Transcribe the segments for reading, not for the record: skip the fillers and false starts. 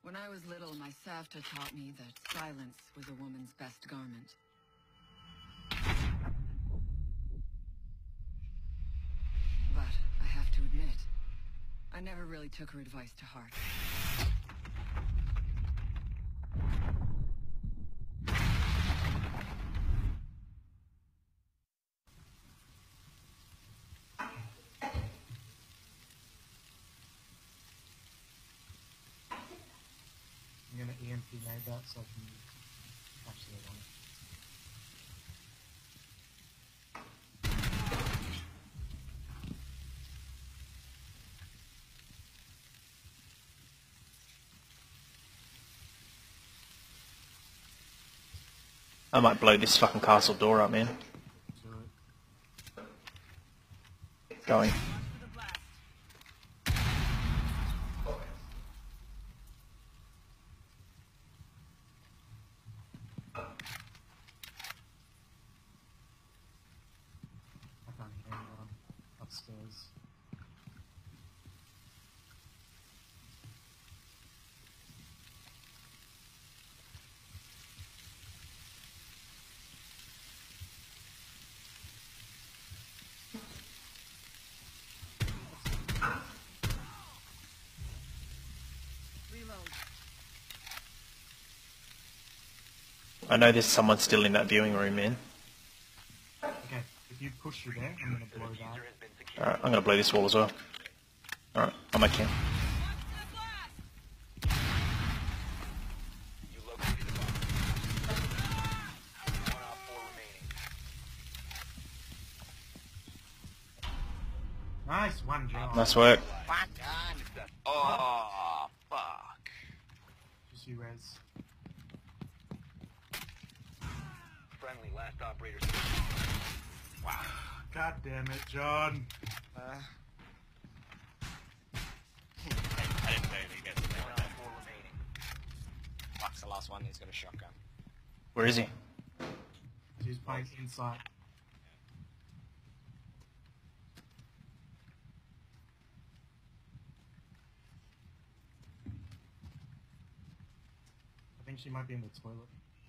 When I was little, my Savta taught me that silence was a woman's best garment. But I have to admit, I never really took her advice to heart. I'm gonna EMP nade that so I can actually on it. I might blow this fucking castle door up, man. Going. I can't hear anyone upstairs. I know there's someone still in that viewing room, man. Okay, if you push through there, I'm gonna blow that. Alright, I'm gonna blow this wall as well. Alright, I'm okay. Nice one, John. Nice work. Oh, fuck. Just you, Rez. Friendly, last operator. Wow. God damn it, John. I didn't say anything against him. Fuck's the last one, he's got a shotgun. Where is he? He's playing inside. I think she might be in the toilet.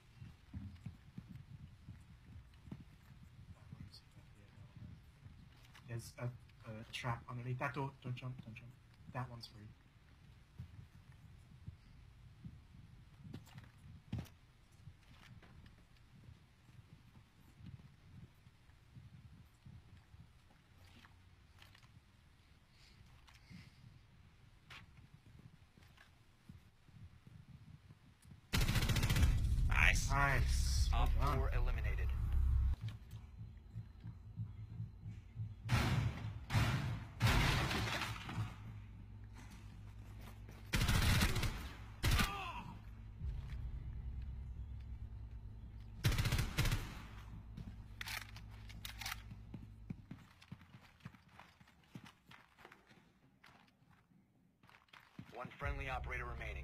There's a trap underneath that door. Don't jump, don't jump. That one's free. Nice. Nice. Well Op done. 4 eliminated. One friendly operator remaining.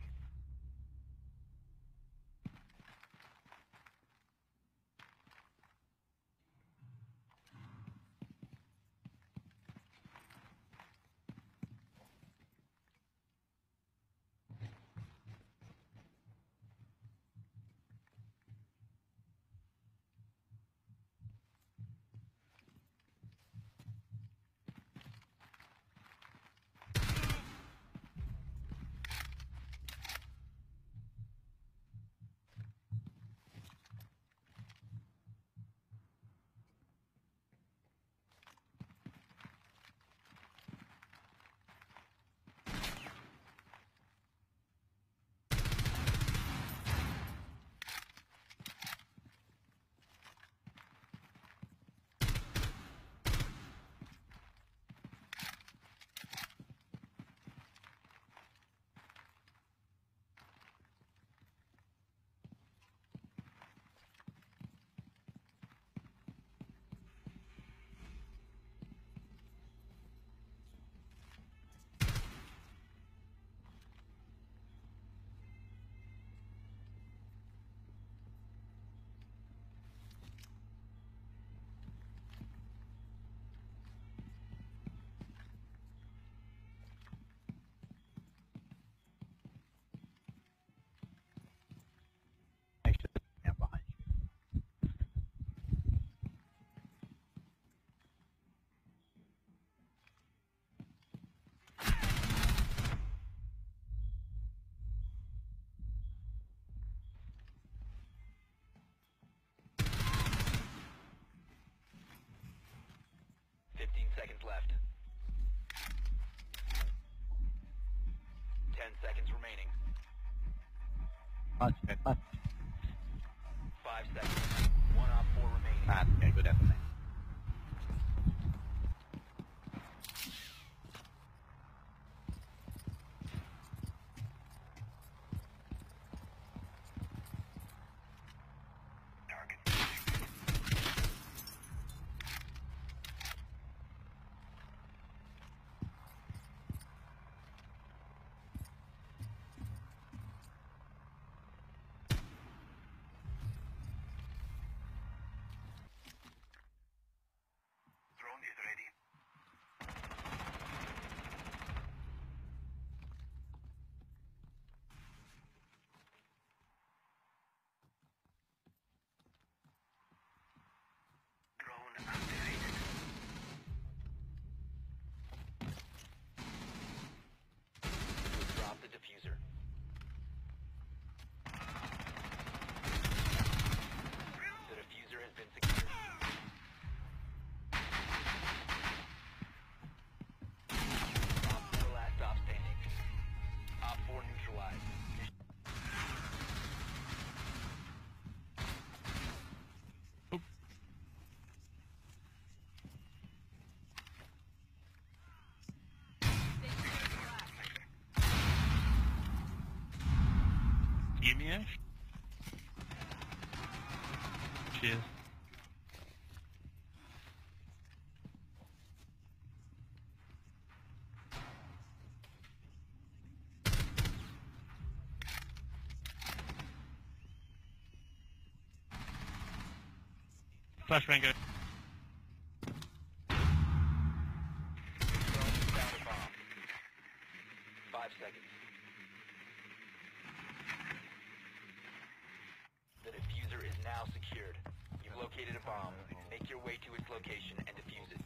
Left. 5 seconds. 1 op 4 remaining. Ah, okay, good definitely. Drone is ready. Drone activated. Drop the diffuser. The diffuser has been secured. Op 4 last stop standing. Op 4 neutralized. Give me a. Cheers. Flashbang go. Drone found a bomb. 5 seconds. The diffuser is now secured. You've located a bomb. Make your way to its location and defuse it.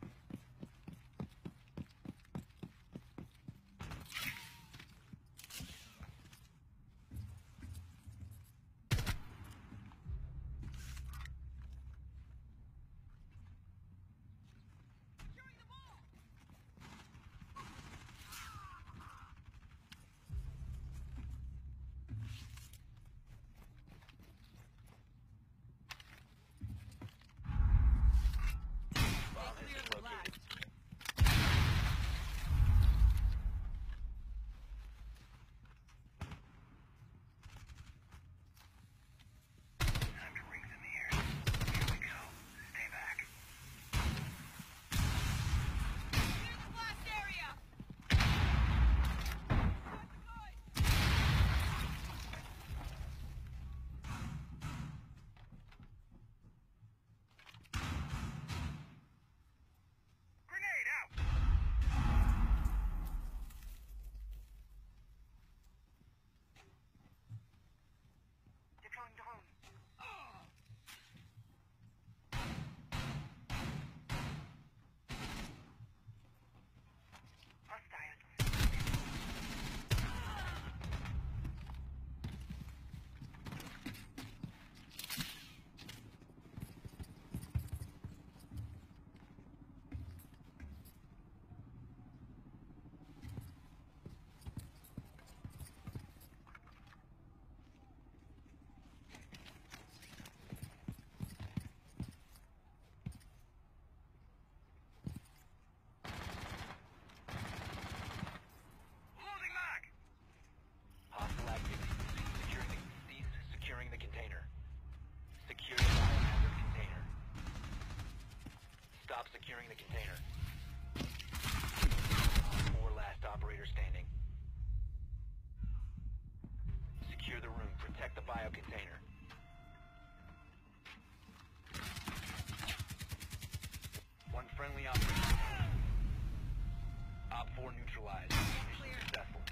Bomb has been located. Time to ring some ears. Here we go. Stay back. Grenade out! Deploying drone. Hostiles. Loading mag! Hostile activity. Cease securing the container. Secure the biohazard container. Stop securing the container. 4 last operator standing. Secure the room. Protect the bio container. One friendly operator. Op 4 neutralized. Mission successful.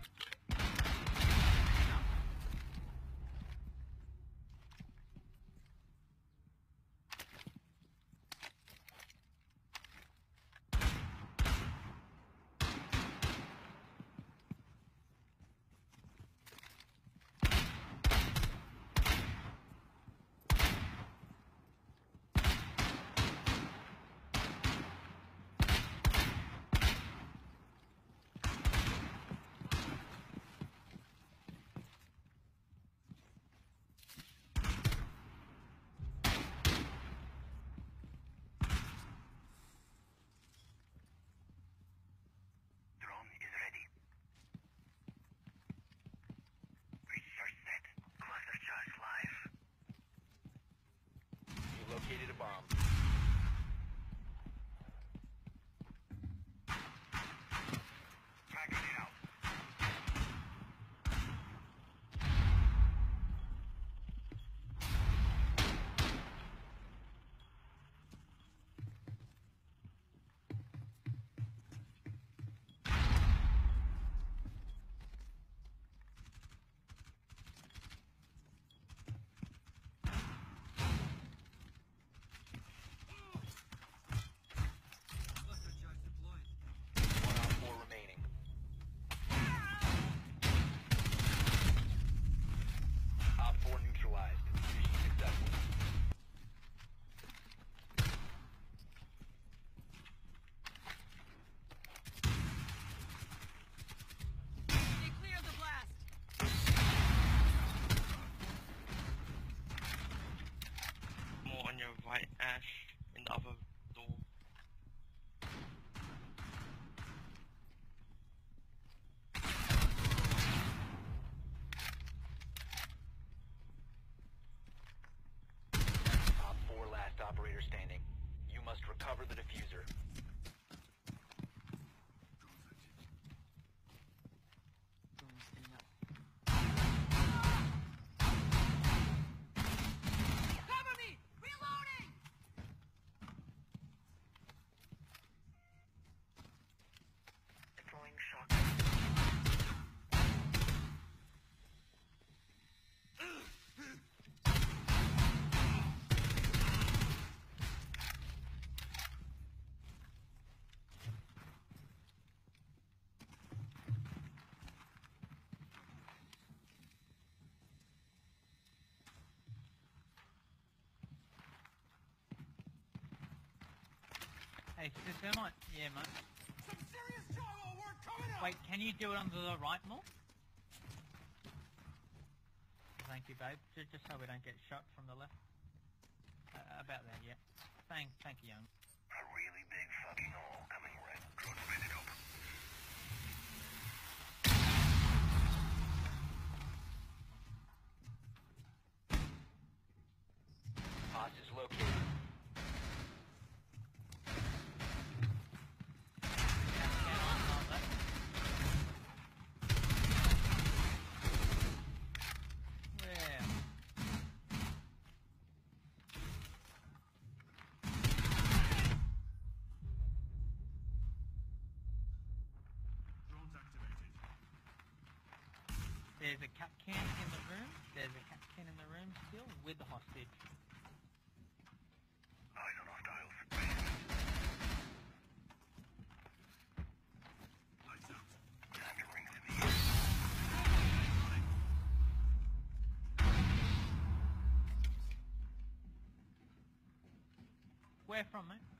recover the diffuser. Cover me! Reloading! Deploying shock. Hey, is this thermite? Yeah, mate. Some serious drywall work coming up! Wait, can you do it on the right more? Thank you, babe. Just so we don't get shot from the left. About that, yeah. Thank you, young. A really big fucking hole coming right. Drone ready up. Hostage located. Where? There's a cap can in the room. There's a cap can in the room still with the hostage. Eyes on hostiles. Lights out. Time to ring to the Where from, mate?